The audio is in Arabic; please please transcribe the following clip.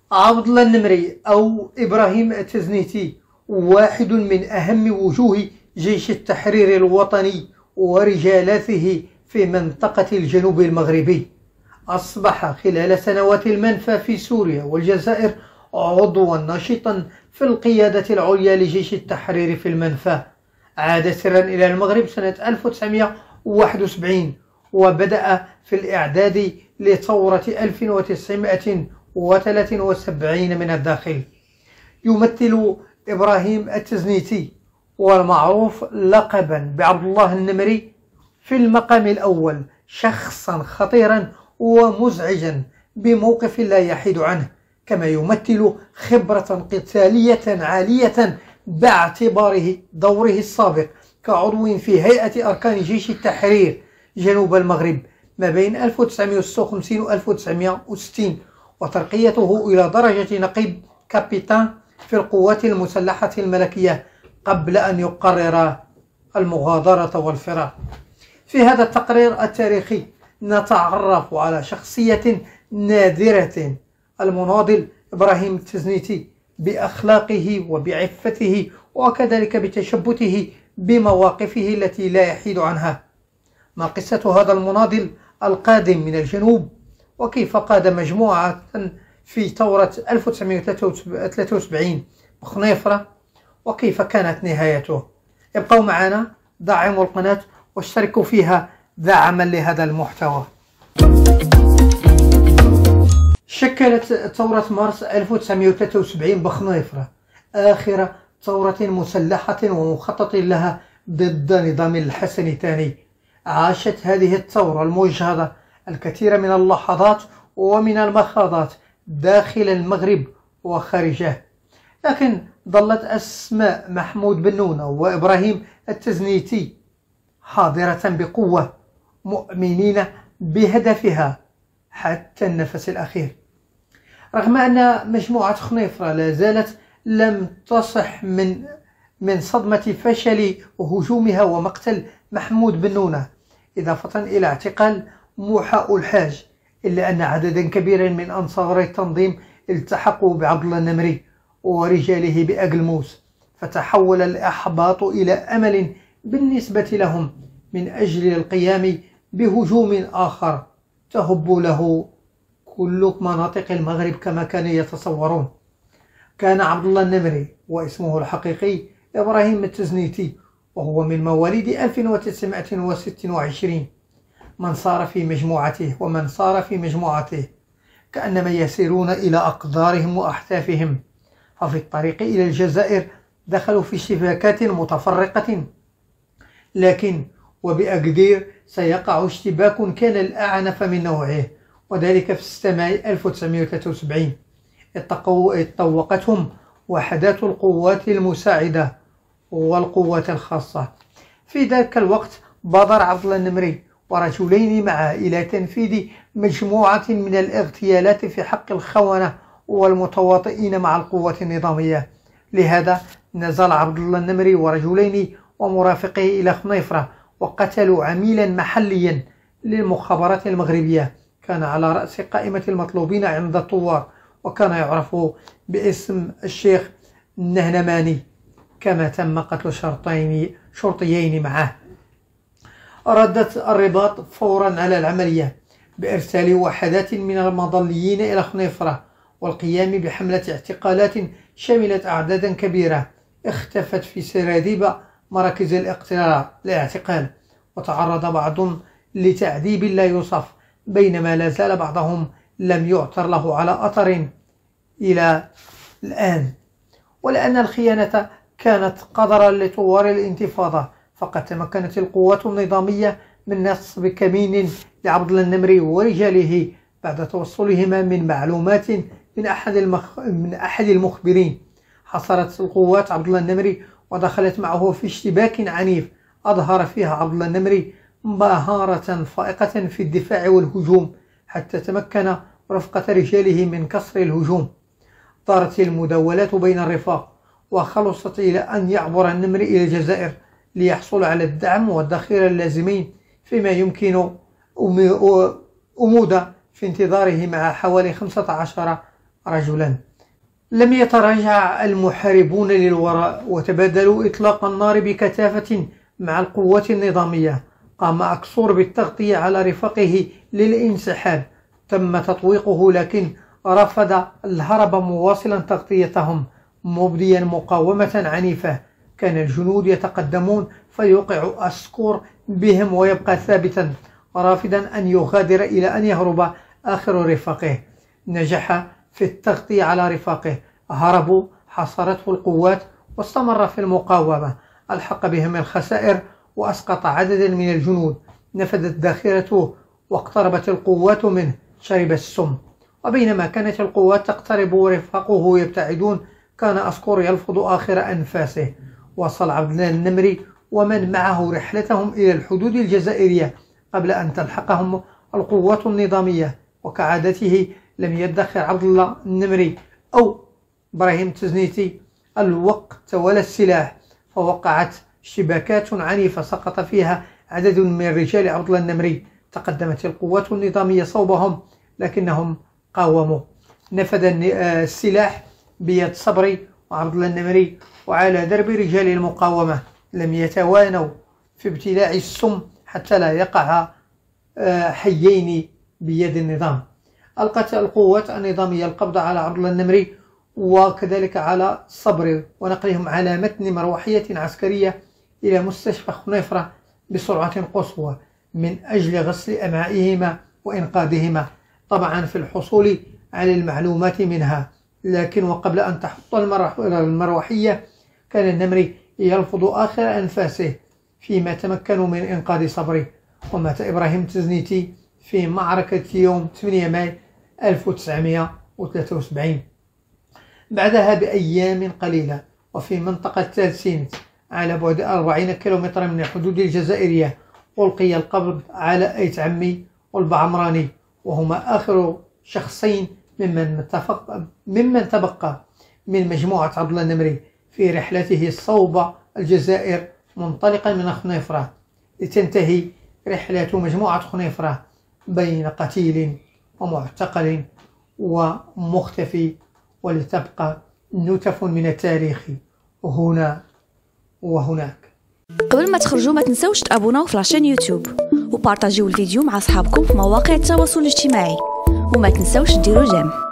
عبد الله النمري أو إبراهيم التزنيتي واحد من أهم وجوه جيش التحرير الوطني ورجالاته في منطقة الجنوب المغربي. أصبح خلال سنوات المنفى في سوريا والجزائر عضوا نشطا في القيادة العليا لجيش التحرير في المنفى. عاد سرا إلى المغرب سنة 1971 وبدأ في الإعداد لثورة 1973 من الداخل. يمثل إبراهيم التزنيتي والمعروف لقبا بعبد الله النمري في المقام الأول شخصا خطيرا ومزعجا بموقف لا يحيد عنه، كما يمثل خبرة قتالية عالية باعتباره دوره السابق كعضو في هيئة أركان جيش التحرير جنوب المغرب ما بين 1956 و 1960 وترقيته إلى درجة نقيب كابيتان في القوات المسلحة الملكية قبل أن يقرر المغادرة والفرار. في هذا التقرير التاريخي نتعرف على شخصية نادرة، المناضل إبراهيم التزنيتي، بأخلاقه وبعفته وكذلك بتشبثه بمواقفه التي لا يحيد عنها. ما قصة هذا المناضل القادم من الجنوب، وكيف قاد مجموعة في ثورة 1973 بخنيفرة، وكيف كانت نهايته؟ ابقوا معنا، دعموا القناة واشتركوا فيها دعما لهذا المحتوى. شكلت ثورة مارس 1973 بخنيفرة آخر ثورة مسلحة ومخطط لها ضد نظام الحسن الثاني. عاشت هذه الثورة المجهضة الكثير من اللحظات ومن المخاضات داخل المغرب وخارجه، لكن ظلت أسماء محمود بنونة وإبراهيم التزنيتي حاضرة بقوة، مؤمنين بهدفها حتى النفس الأخير. رغم أن مجموعة خنيفرة لا زالت لم تصح من صدمة فشل هجومها ومقتل محمود بنونة، إضافة إلى اعتقال موحى الحاج، إلا أن عددا كبيرا من أنصار التنظيم التحقوا بعبد الله النمري ورجاله بأقلموس، فتحول الإحباط إلى أمل بالنسبة لهم من أجل القيام بهجوم آخر تهب له كل مناطق المغرب كما كانوا يتصورون. كان عبد الله النمري واسمه الحقيقي إبراهيم التزنيتي، وهو من مواليد 1926 من صار في مجموعته كأنما يسيرون إلى أقدارهم وأحتافهم. ففي الطريق إلى الجزائر دخلوا في اشتباكات متفرقة، لكن وبأقدير سيقع اشتباك كان الأعنف من نوعه، وذلك في 6 ماي 1973 اتطوقتهم وحدات القوات المساعدة والقوات الخاصة. في ذلك الوقت بادر عبد الله النمري ورجلين معه إلى تنفيذ مجموعة من الاغتيالات في حق الخونة والمتواطئين مع القوات النظامية. لهذا نزل عبد الله النمري ورجلين ومرافقه إلى خنيفرة وقتلوا عميلا محليا للمخابرات المغربية كان على رأس قائمة المطلوبين عند الثوار، وكان يعرف باسم الشيخ النهنماني، كما تم قتل شرطيين معه. ردت الرباط فورا على العملية بإرسال وحدات من المظليين إلى خنيفرة والقيام بحملة اعتقالات شملت أعدادا كبيرة اختفت في سراديب مراكز الاعتقال، وتعرض بعضهم لتعذيب لا يوصف، بينما لا زال بعضهم لم يعثر له على أثر إلى الآن. ولأن الخيانة كانت قدرا لثوار الانتفاضة، فقد تمكنت القوات النظامية من نصب كمين لعبد الله النمري ورجاله بعد توصلهما من معلومات من أحد المخبرين. حصرت القوات عبد الله النمري ودخلت معه في اشتباك عنيف أظهر فيها عبد الله النمري مهارة فائقة في الدفاع والهجوم، حتى تمكن رفقة رجاله من كسر الهجوم. طارت المداولات بين الرفاق وخلصت إلى أن يعبر النمري إلى الجزائر ليحصل على الدعم والذخيرة اللازمين، فيما يمكن أمود في انتظاره مع حوالي 15 رجلا. لم يتراجع المحاربون للوراء وتبادلوا إطلاق النار بكثافة مع القوات النظامية. قام أكسور بالتغطية على رفاقه للانسحاب، تم تطويقه لكن رفض الهرب مواصلا تغطيتهم مبديا مقاومة عنيفة. كان الجنود يتقدمون فيوقع أكسور بهم ويبقى ثابتا رافضا أن يغادر إلى أن يهرب آخر رفاقه. نجح في التغطية على رفاقه، هربوا، حاصرته القوات واستمر في المقاومة. ألحق بهم الخسائر وأسقط عددا من الجنود. نفذت ذاخرته واقتربت القوات منه، شرب السم. وبينما كانت القوات تقترب ورفاقه يبتعدون، كان أكسور يلفظ آخر أنفاسه. وصل عبد الله النمري ومن معه رحلتهم إلى الحدود الجزائرية قبل أن تلحقهم القوات النظامية. وكعادته لم يدخر عبد الله النمري أو إبراهيم التزنيتي الوقت ولا السلاح، فوقعت اشتباكات عنيفة سقط فيها عدد من رجال عبد الله النمري. تقدمت القوات النظامية صوبهم لكنهم قاوموا. نفذ السلاح بيد صبري وعبد الله النمري، وعلى درب رجال المقاومة لم يتوانوا في ابتلاع السم حتى لا يقع حيين بيد النظام. ألقت القوات النظامية القبض على عبد الله النمري وكذلك على صبري ونقلهم على متن مروحية عسكرية إلى مستشفى خنيفرة بسرعة قصوى من أجل غسل أمعائهما وإنقاذهما، طبعا في الحصول على المعلومات منها. لكن وقبل أن تحط المروحية كان النمري يلفظ آخر أنفاسه فيما تمكنوا من إنقاذ صبري. ومات إبراهيم التزنيتي في معركة يوم 8 ماي 1973. بعدها بأيام قليلة وفي منطقة تالسينت على بعد 40 كيلومترا من الحدود الجزائرية ألقي القبض على أيت عمي والبعمراني، وهما آخر شخصين ممن تبقى من مجموعة عبد الله النمري في رحلته صوب الجزائر منطلقا من خنيفرة، لتنتهي رحلة مجموعة خنيفرة بين قتيل ومعتقل ومختفي، ولتبقى نتف من التاريخ هنا وهناك. قبل ما تخرجوا ما تنسوش تابوناو في لاشين يوتيوب وبارطاجيو الفيديو مع اصحابكم في مواقع التواصل الاجتماعي، وما تنسوش ديروا جيم.